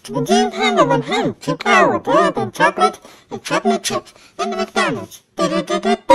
to redeem Hammer 1 Home to power durable chocolate and chocolate chips in McDonald's.